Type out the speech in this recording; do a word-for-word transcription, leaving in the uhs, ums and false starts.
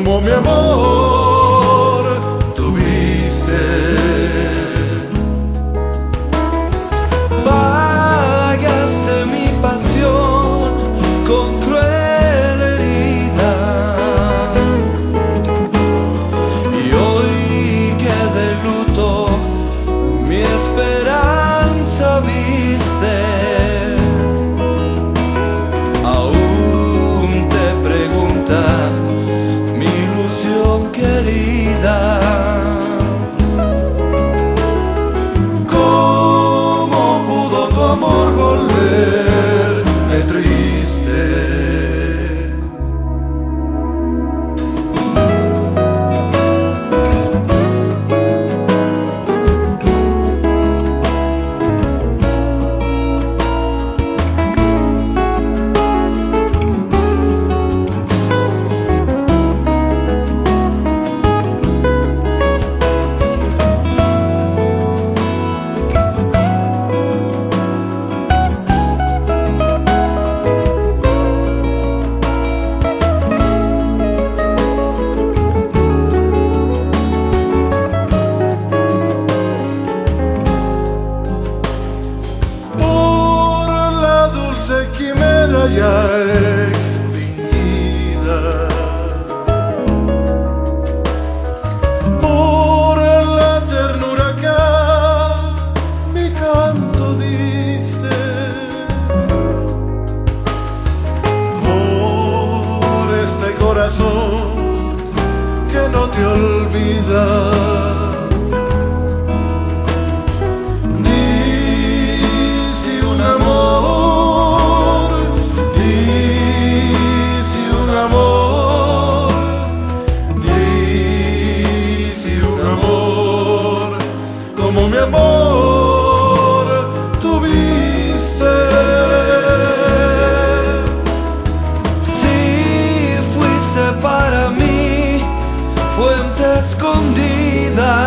como mi amor tuviste. Pagaste mi pasión con cruel herida, y hoy que de luto mi esperanza viste, aún te pregunta mi ilusión querida. ¿Cómo pudo tu amor volverme triste? Quimera ya extinguida, por la ternura que a mi canto diste, por este corazón que no te olvida. Como mi amor tuviste. Si fuiste para mí fuente escondida,